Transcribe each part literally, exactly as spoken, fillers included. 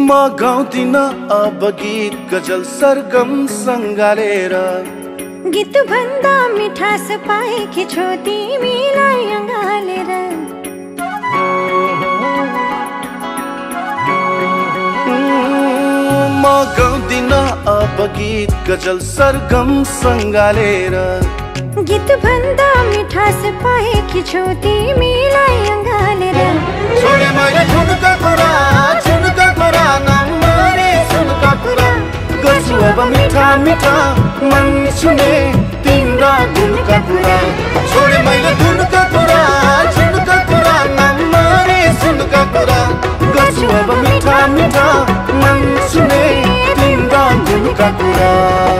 म गाउँदिन अब गीत गजल सरगम सङ्गालेर, गीत भन्दा मिठास पाएकी छु तिमीलाई अँगालेर। म गाउँदिन अब गीत गजल सरगम सङ्गालेर, गीत भन्दा मिठास पाएकी छु तिमीलाई अँगालेर। छोडे मैले झुनका कुरा झुनका कुरा नम्बरे सुनका कुरा, गर्छु अब मिठा मिठा मन सुने तिम्रा गुनका कुरा। छोडे मैले झुनका कुरा झुनका कुरा नम्बरे सुनका कुरा, गर्छु अब मिठा मिठा मन सुने तिम्रा गुनका कुरा।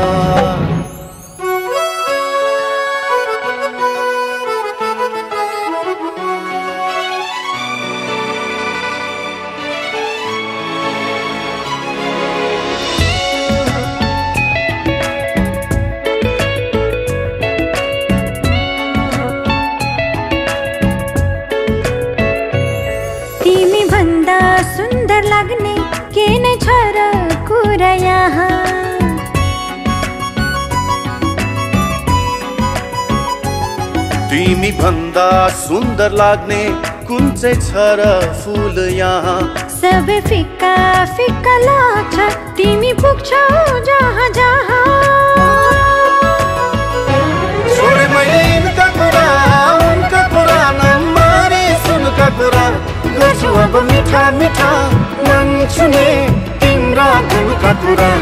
सुन्दर लाग्ने के नै छ र कुरा यहाँ, तिमी भन्दा सुन्दर लाग्ने कुन चाहिँ छ र फुल यहाँ। सबै फिक्का फिक्का लाग्छ तिमी पुग्छौ जहाँ जहाँ। छोडे मैले यिनका कुरा उनका कुरा नम्बरे सुनका कुरा, गर्छु अब मिठा मिठा मन सुने तिम्रा गुनका कुरा।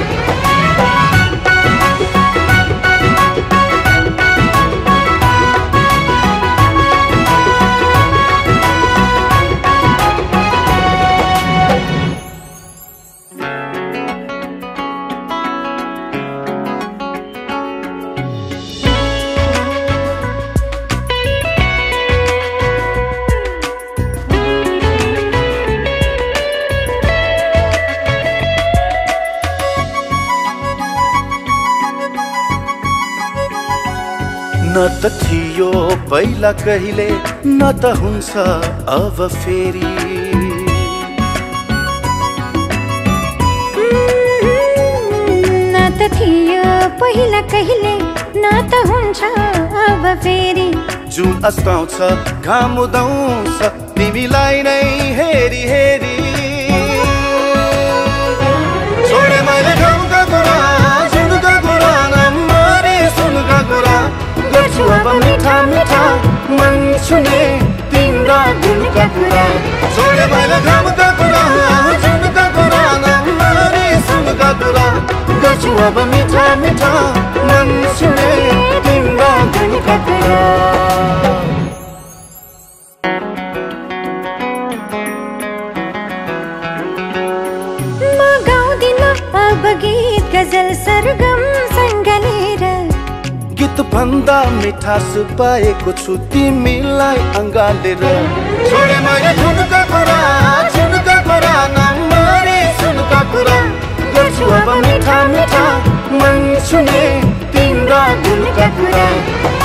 न त थियो पहिला कहिले न त हुन्छ अब फेरि, न त थियो पहिला कहिले न त हुन्छ अब फेरि। जुन अस्ताउँछ घाम उदाउँछ तिमीलाई नै हेरी हेरी। छोडे मैले गाउँका कुरा सुनका कुरा नम्बरे सुनका कुरा, गर्छु अब मिठा मिठा मन सुने तिम्रा गुनका कुरा। छोडे मैले गाउँका कुरा सुनका कुरा नम्बरे सुनका कुरा, गर्छु अब मिठा मिठा मन सुने तिम्रा गुनका कुरा। म गाउँदिन अब गीत गजल सरगम सङ्गालेर, गीत भन्दा मिठास पाएको छु तिमीलाई अँगालेर। छोडे मैले झुनका कुरा झुनका कुरा नम्बरे सुनका कुरा, गर्छु अब मिठा मिठा मन सुने तिम्रा गुनका कुरा।